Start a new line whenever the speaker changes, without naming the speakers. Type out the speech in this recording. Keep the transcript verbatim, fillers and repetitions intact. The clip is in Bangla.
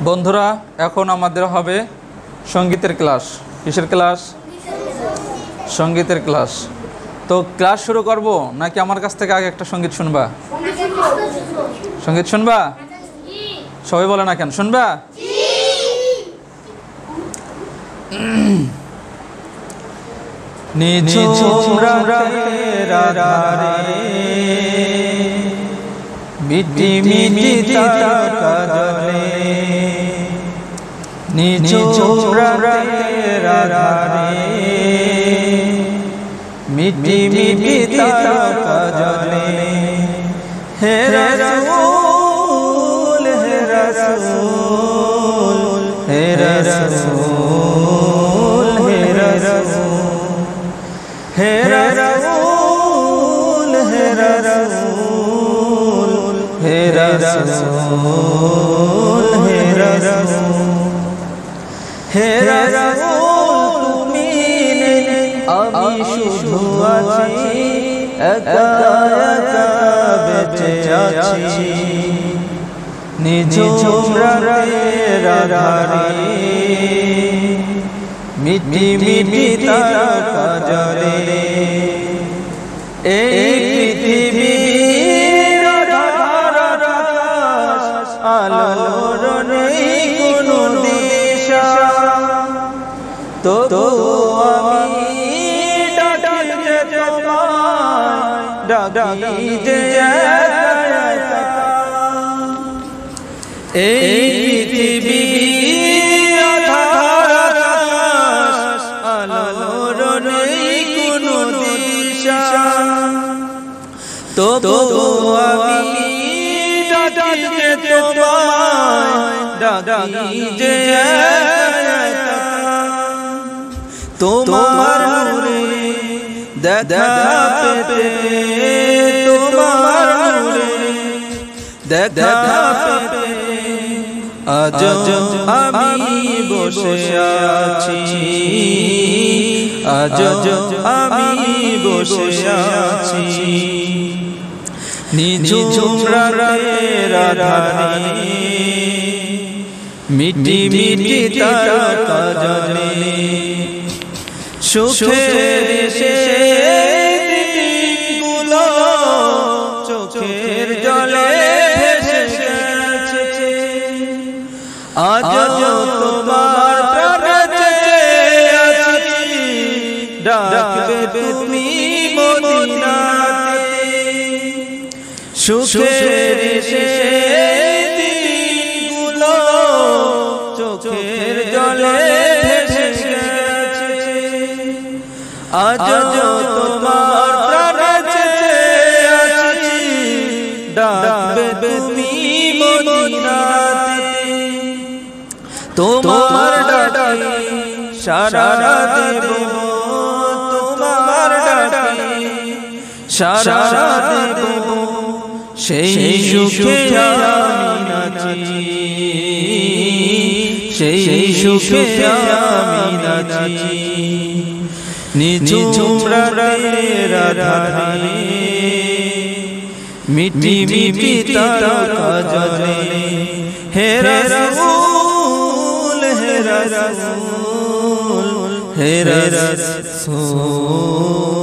বন্ধুরা এখন আমাদের হবে সঙ্গীতের ক্লাস। কিসের ক্লাস? সঙ্গীতের ক্লাস। তো ক্লাস শুরু করব নাকি আমার কাছ থেকে আগে একটা সঙ্গীত শুনবা? সঙ্গীত শুনবা? সবাই বলে না কেন শুনবা? নিঝুম রাতের আধারে মিটি মিটি তারা জ্বলে, নিঝুম রাতের আধারে মিটি মিটি তারা জ্বলে। হে রাসূল হে রাসূল হে রাসূল হে রাসূল হে রাসূল হে রাসূল হে রাসূল হে রাসূল হে রাসূল তুমি নেই আমি শুধু আছি, একা একা বেঁচে আছি। নিঝুম রাতের আধারে মিটি মিটি তারা জ্বলে, এই পৃথিবীর আধার আকাশ আলোর নেই কোনো দিশা, তবু আমি ডাকি যে তোমায়, ডাকি যে একা একা। এই পৃথিবীর আধার আকাশ আলোর নেই কোনো দিশা, তবু আমি ডাকি যে তোমায়, ডাকি যে একা একা। তোমার নূরে দেখা পেতে, তোমার নূরে দেখা পেতে আজ আমি বসে আছি, আজ আমি বসে আছি। নিঝুম রাতের আধারে মিটি মিটি তারা জ্বলে, সুখের দিনগুলো চোখের জলে ভেসে গেছে, আজ তোমার প্রাণে আছি, ডাকবে তুমি মদিনাতে। সুখের দিনগুলো চোখের জলে ভেসে গেছে, আজ তোমার প্রাণে আছি, ডাকবে তুমি মদিনাতে। তোমার ডাকে সাড়া দেব, তোমার ডাকে সাড়া দেব, সেই সুখে আমি নাচি, সেই সুখে আমি নাচি। নিঝুম রাতের আধারে মিটি মিটি তারা জ্বলে, হে রাসূল হে রাসূল হে রাসূল।